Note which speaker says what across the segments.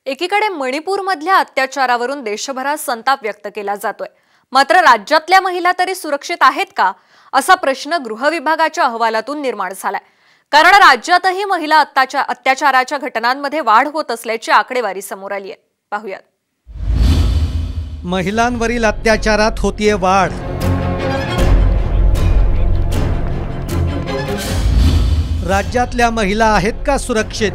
Speaker 1: एकीकडे मणिपूरमधल्या अत्याचारावरून देशभरात संताप व्यक्त केला जातोय। मात्र राज्यातल्या महिला तरी सुरक्षित आहेत का असा प्रश्न गृह विभागाच्या अहवालातून निर्माण झालाय। कारण राज्यातही महिला अत्याचाराच्या घटनांमध्ये वाढ होत असल्याची आकडेवारी समोर आली आहे। पाहूयात।
Speaker 2: महिलांवरील अत्याचारात होतीये वाढ। राज्यातल्या महिला आहेत का सुरक्षित?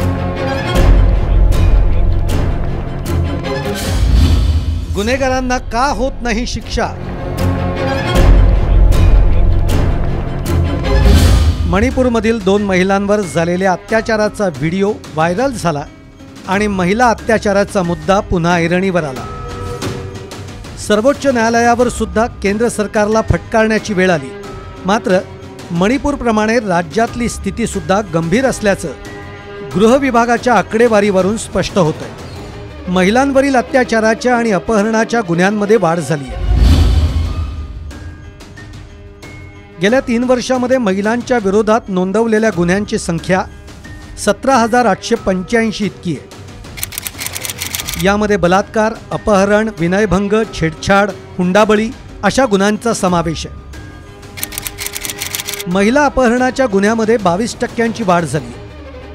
Speaker 2: गुन्हेगारांना का होत नाही शिक्षा? मणिपूरमधील 2 महिलांवर झालेल्या अत्याचाराचा व्हिडिओ व्हायरल झाला आणि महिला अत्याचाराचा मुद्दा पुन्हा ऐरणीवर आला। सर्वोच्च न्यायालयावर सुद्धा केंद्र सरकारला फटकारण्याची वेळ आली। मात्र मणिपूरप्रमाणे राज्यातली स्थिती सुद्धा गंभीर असल्याचं गृह विभागाच्या आकडेवारीवरून स्पष्ट होतंय। महिलांवरील अत्याचाराच्या आणि अपहरणाच्या गुन्ह्यांमध्ये वाढ झाली आहे। गेल्या 3 वर्षांमध्ये महिलांच्या विरोधात नोंदवलेल्या गुन्ह्यांची संख्या 17,885 इतकी आहे। यामध्ये बलात्कार, अपहरण, विनयभंग, छेडछाड, हुंडाबळी अशा गुन्ह्यांचा समावेश आहे। महिला अपहरणाच्या गुन्ह्यामध्ये 22% वाढ झाली आहे।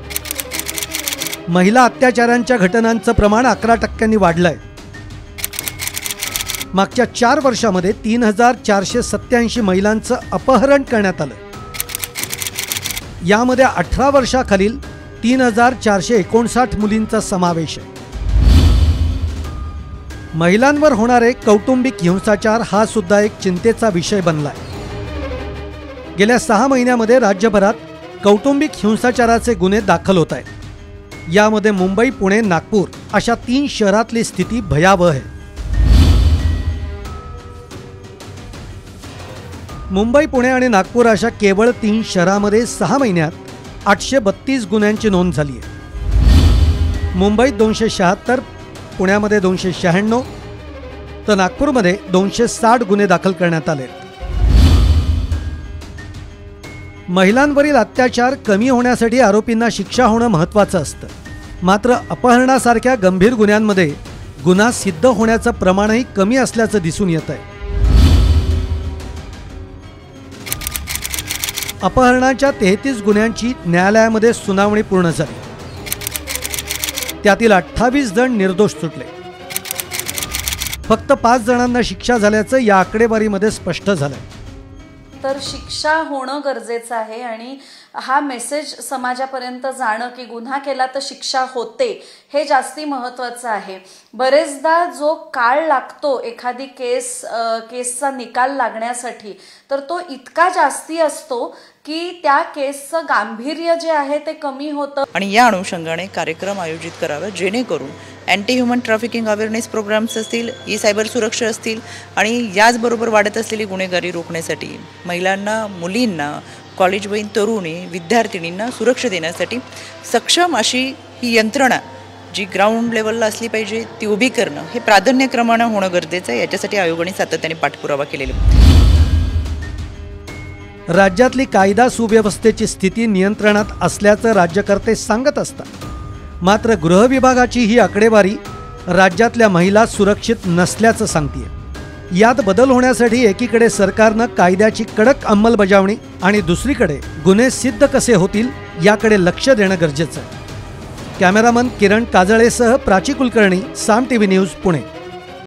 Speaker 2: महिला अत्याचारांच्या घटनांचं प्रमाण 11% वाढलंय। मागच्या 4 वर्षांमध्ये 3,487 महिलांचं अपहरण करण्यात आलं। यामध्ये 18 वर्षाखालील 3,459 मुलींचा समावेश आहे। महिलांवर होणारे कौटुंबिक हिंसाचार हा सुद्धा एक चिंतेचा विषय बनलाय। गेल्या 6 महिन्यामध्ये राज्यभरात कौटुंबिक हिंसाचाराचे गुन्हे दाखल होत आहेत। यामध्ये मुंबई, पुणे, नागपूर अशा 3 शहरातली स्थिती भयावह आहे। मुंबई, पुणे आणि नागपूर अशा केवळ 3 शहरांमध्ये 6 महिन्यात 832 गुन्ह्यांची नोंद झाली आहे। मुंबईत 276, पुण्यामध्ये 296 तर नागपूरमध्ये 260 गुन्हे दाखल करण्यात आले। महिलांवरील अत्याचार कमी होण्यासाठी आरोपींना शिक्षा होणं महत्त्वाचं असतं। मात्र अपहरणासारख्या गंभीर गुन्ह्यांमध्ये गुन्हा सिद्ध होण्याचं प्रमाणही कमी असल्याचं दिसून येत आहे। अपहरणाच्या 33 गुन्ह्यांची न्यायालयामध्ये सुनावणी पूर्ण झाली। त्यातील 28 जण निर्दोष सुटले। फक्त 5 जणांना शिक्षा झाल्याचं या आकडेवारीमध्ये स्पष्ट झालंय।
Speaker 3: तर शिक्षा होणं गरजेचं आहे आणि हा मेसेज समाजापर्यंत जाणं की गुन्हा केला तर शिक्षा होते हे जास्ती महत्त्वाचं आहे। बरेचदा जो काळ लागतो एखादी केसचा निकाल लागण्यासाठी तर तो इतका जास्ती असतो की त्या केसचं गांभीर्य जे आहे ते कमी होतं।
Speaker 4: आणि या अनुषंगाने कार्यक्रम आयोजित करावे जेणेकरून anti human trafficking awareness programs असतील, ई सायबर सुरक्षा असतील आणि याचबरोबर वाढत असलेली गुन्हेगारी रोखण्यासाठी महिलांना, मुलींना, कॉलेजवयीन तरुणी, विद्यार्थिनींना सुरक्षा देण्यासाठी सक्षम अशी ही यंत्रणा जी ग्राउंड लेवलला असली पाहिजे ती उभी करणं हे प्राधान्यक्रमाने होणं गरजेचं आहे। याच्यासाठी आयोगाने सातत्याने पाठपुरावा केलेला आहे।
Speaker 2: राज्यातली कायदा सुव्यवस्थेची स्थिती नियंत्रणात असल्याचं राज्यकर्ते सांगत असतात। मात्र गृह विभागाची ही आकडेवारी राज्यातल्या महिला सुरक्षित नसल्याचं सांगते। यात बदल होण्यासाठी एकीकडे सरकारनं कायद्याची कडक अंमलबजावणी आणि दुसरीकडे गुन्हे सिद्ध कसे होतील याकडे लक्ष देणं गरजेचं आहे। कॅमेरामन किरण काजळेसह प्राची कुलकर्णी, साम टीव्ही न्यूज, पुणे।